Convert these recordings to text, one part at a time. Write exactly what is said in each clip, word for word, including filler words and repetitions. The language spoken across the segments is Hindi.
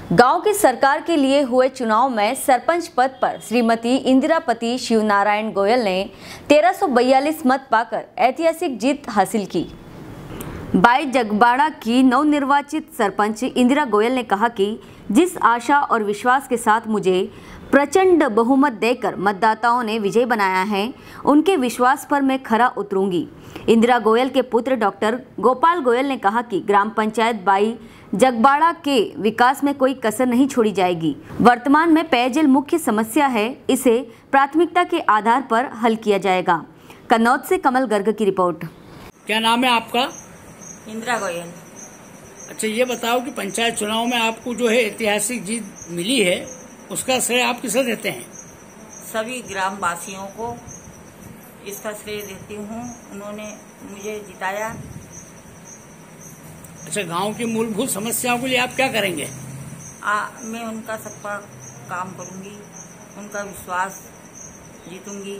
गांव की सरकार के लिए हुए चुनाव में सरपंच पद पर श्रीमती इंदिरापति शिवनारायण गोयल ने तेरह सौ बयालीस मत पाकर ऐतिहासिक जीत हासिल की। बाई जगबाड़ा की नवनिर्वाचित सरपंच इंदिरा गोयल ने कहा कि जिस आशा और विश्वास के साथ मुझे प्रचंड बहुमत देकर मतदाताओं ने विजय बनाया है, उनके विश्वास पर मैं खरा उतरूंगी। इंदिरा गोयल के पुत्र डॉक्टर गोपाल गोयल ने कहा कि ग्राम पंचायत बाई जगबाड़ा के विकास में कोई कसर नहीं छोड़ी जाएगी। वर्तमान में पेयजल मुख्य समस्या है, इसे प्राथमिकता के आधार पर हल किया जाएगा। कन्नौज से कमल गर्ग की रिपोर्ट। क्या नाम है आपका? इंदिरा गोयल। अच्छा, ये बताओ कि पंचायत चुनाव में आपको जो है ऐतिहासिक जीत मिली है, उसका श्रेय आप किसे देते हैं? सभी ग्राम वासियों को इसका श्रेय देती हूँ, उन्होंने मुझे जिताया। अच्छा, गांव की मूलभूत समस्याओं के लिए आप क्या करेंगे? आ, मैं उनका सबका काम करूंगी, उनका विश्वास जीतूंगी।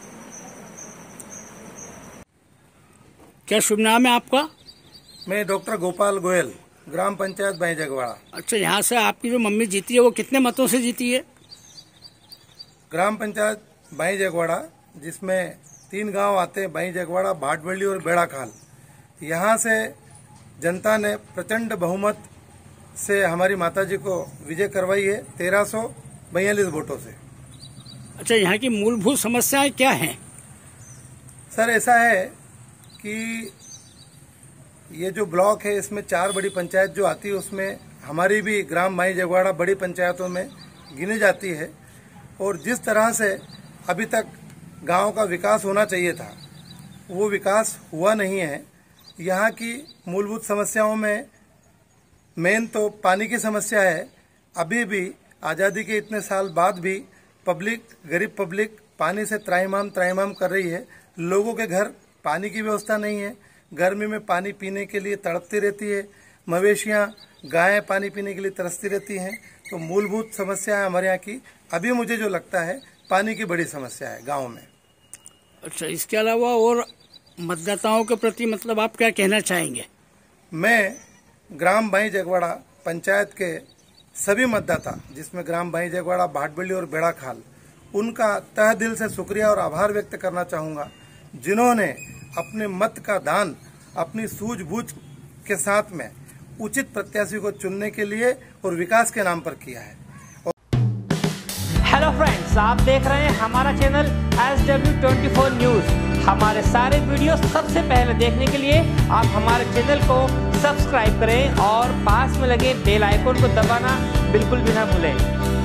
क्या शुभ नाम है आपका? मैं डॉक्टर गोपाल गोयल, ग्राम पंचायत बाई जगवाड़ा। अच्छा, यहाँ से आपकी जो मम्मी जीती है वो कितने मतों से जीती है? ग्राम पंचायत बाई जगवाड़ा, जिसमें तीन गांव आते हैं, बाई जगवाड़ा, भाटबल्ली और बेड़ाखाल। यहाँ से जनता ने प्रचंड बहुमत से हमारी माताजी को विजय करवाई है, तेरह सौ बयालीस वोटों से। अच्छा, यहाँ की मूलभूत समस्याएं क्या हैं? सर, ऐसा है कि ये जो ब्लॉक है, इसमें चार बड़ी पंचायत जो आती है, उसमें हमारी भी ग्राम बाई जगवाड़ा बड़ी पंचायतों में गिनी जाती है। और जिस तरह से अभी तक गांव का विकास होना चाहिए था, वो विकास हुआ नहीं है। यहाँ की मूलभूत समस्याओं में मेन तो पानी की समस्या है। अभी भी आज़ादी के इतने साल बाद भी पब्लिक, गरीब पब्लिक पानी से त्राहिमाम त्राहिमाम कर रही है। लोगों के घर पानी की व्यवस्था नहीं है, गर्मी में पानी पीने के लिए तड़पती रहती है, मवेशियाँ, गायें पानी पीने के लिए तरसती रहती हैं। तो मूलभूत समस्या है हमारे यहाँ की, अभी मुझे जो लगता है पानी की बड़ी समस्या है गाँव में। अच्छा, इसके अलावा और मतदाताओं के प्रति मतलब आप क्या कहना चाहेंगे? मैं ग्राम बाई जगवाड़ा पंचायत के सभी मतदाता, जिसमें ग्राम बाई जगवाड़ा, भाटबल्ली और बेड़ाखाल, उनका तहे दिल से शुक्रिया और आभार व्यक्त करना चाहूँगा, जिन्होंने अपने मत का दान अपनी सूझबूझ के साथ में उचित प्रत्याशी को चुनने के लिए और विकास के नाम पर किया है। हेलो फ्रेंड्स, आप देख रहे हैं हमारा channel S W twenty four news. हमारे सारे वीडियो सबसे पहले देखने के लिए आप हमारे चैनल को सब्सक्राइब करें और पास में लगे बेल आइकन को दबाना बिल्कुल भी ना भूलें।